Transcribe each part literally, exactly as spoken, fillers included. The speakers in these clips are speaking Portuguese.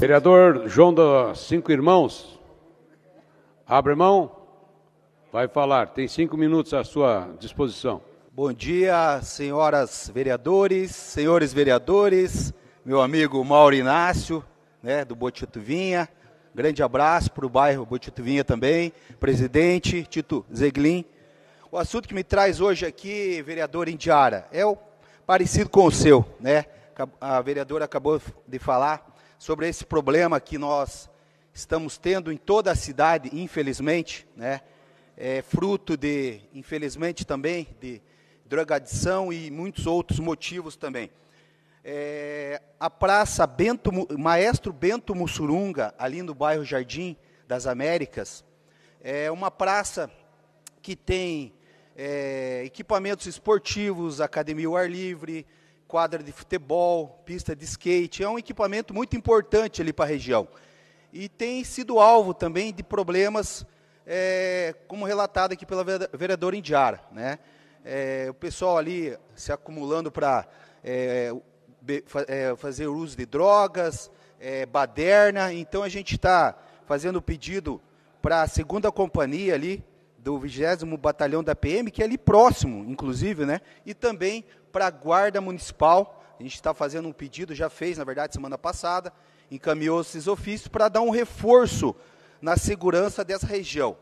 Vereador João dos Cinco Irmãos, abre mão, vai falar, tem cinco minutos à sua disposição. Bom dia, senhoras vereadores, senhores vereadores, meu amigo Mauro Inácio, né, do Botutuvinha, grande abraço para o bairro Botutuvinha também, presidente Tito Zeglin. O assunto que me traz hoje aqui, vereador Indiara, é o parecido com o seu, né? A vereadora acabou de falar sobre esse problema que nós estamos tendo em toda a cidade, infelizmente, né? É fruto de, infelizmente também, de drogadição e muitos outros motivos também. É, a praça Bento, Maestro Bento Mussurunga, ali no bairro Jardim das Américas, é uma praça que tem é, equipamentos esportivos, academia ao ar livre, quadra de futebol, pista de skate, é um equipamento muito importante ali para a região. E tem sido alvo também de problemas, é, como relatado aqui pela vereadora Indiara, né? É, o pessoal ali se acumulando para é, é, fazer uso de drogas, é, baderna, então a gente está fazendo o pedido para a segunda companhia ali, do vigésimo Batalhão da P M, que é ali próximo, inclusive, né? E também para a Guarda Municipal, a gente está fazendo um pedido, já fez, na verdade, semana passada, encaminhou esses ofícios para dar um reforço na segurança dessa região.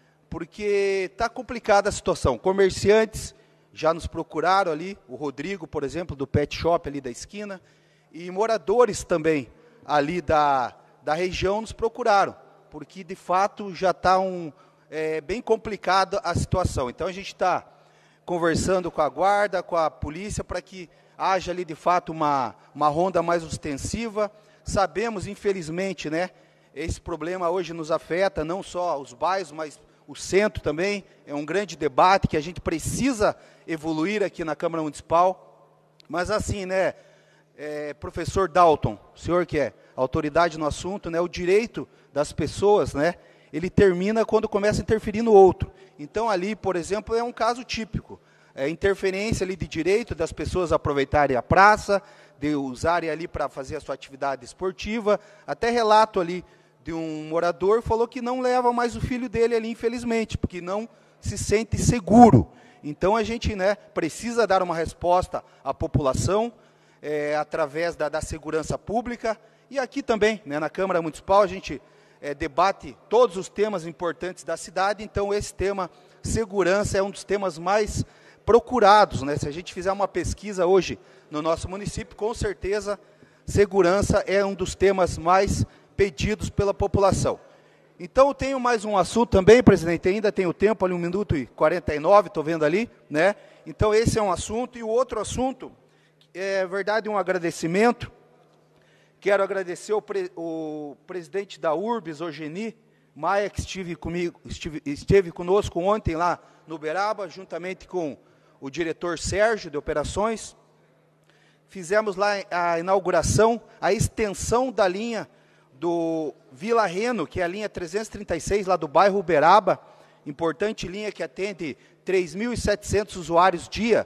Porque está complicada a situação. Comerciantes já nos procuraram ali, o Rodrigo, por exemplo, do Pet Shop ali da esquina, e moradores também ali da, da região nos procuraram, porque de fato já está um, é, bem complicada a situação. Então a gente está conversando com a guarda, com a polícia, para que haja ali de fato uma, uma ronda mais ostensiva. Sabemos, infelizmente, né, esse problema hoje nos afeta não só os bairros, mas o centro também. É um grande debate que a gente precisa evoluir aqui na Câmara Municipal. Mas assim, né, é, professor Dalton, o senhor que é autoridade no assunto, né, o direito das pessoas, né, ele termina quando começa a interferir no outro. Então ali, por exemplo, é um caso típico. É interferência ali de direito das pessoas aproveitarem a praça, de usarem ali para fazer a sua atividade esportiva. Até relato ali de um morador falou que não leva mais o filho dele ali, infelizmente, porque não se sente seguro. Então a gente, né, precisa dar uma resposta à população é, através da, da segurança pública. E aqui também, né, na Câmara Municipal, a gente é, debate todos os temas importantes da cidade. Então esse tema, segurança, é um dos temas mais procurados, né? Se a gente fizer uma pesquisa hoje no nosso município, com certeza, segurança é um dos temas mais pedidos pela população. Então, eu tenho mais um assunto também, presidente, ainda tenho tempo, ali um minuto e quarenta e nove, estou vendo ali, né? Então, esse é um assunto, e o outro assunto, é verdade, um agradecimento. Quero agradecer o, pre, o presidente da Urbis, Ogeni Maia, que estive comigo, estive, esteve conosco ontem lá no Uberaba, juntamente com o diretor Sérgio, de operações. Fizemos lá a inauguração, a extensão da linha do Vila Reno, que é a linha trezentos e trinta e seis, lá do bairro Uberaba, importante linha que atende três mil e setecentos usuários dia.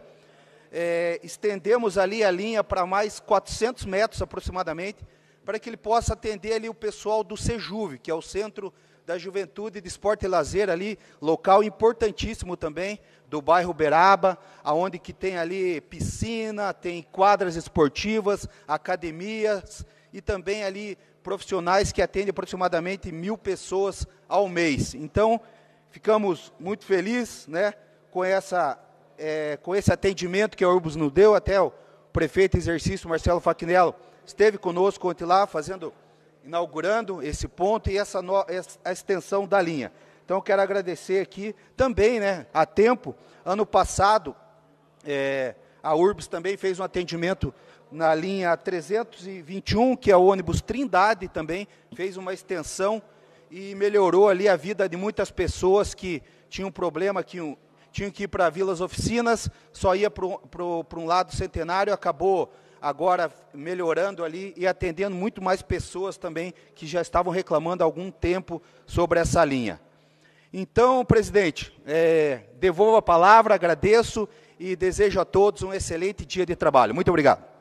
É, estendemos ali a linha para mais quatrocentos metros aproximadamente, para que ele possa atender ali o pessoal do Sejuve, que é o Centro da Juventude de Esporte e Lazer ali, local importantíssimo também, do bairro Uberaba, aonde que tem ali piscina, tem quadras esportivas, academias e também ali profissionais que atendem aproximadamente mil pessoas ao mês. Então, ficamos muito felizes, né, com, essa, é, com esse atendimento que a Urbis nos deu. Até o prefeito em exercício, Marcelo Fachinello, esteve conosco ontem lá, fazendo, inaugurando esse ponto e essa, no, essa a extensão da linha. Então, eu quero agradecer aqui também, né, a tempo. Ano passado, é, a Urbis também fez um atendimento na linha trezentos e vinte e um, que é o ônibus Trindade também, fez uma extensão e melhorou ali a vida de muitas pessoas que tinham problema, que tinham que ir para Vilas Oficinas, só ia para um lado centenário, acabou agora melhorando ali e atendendo muito mais pessoas também que já estavam reclamando há algum tempo sobre essa linha. Então, presidente, é, devolvo a palavra, agradeço e desejo a todos um excelente dia de trabalho. Muito obrigado.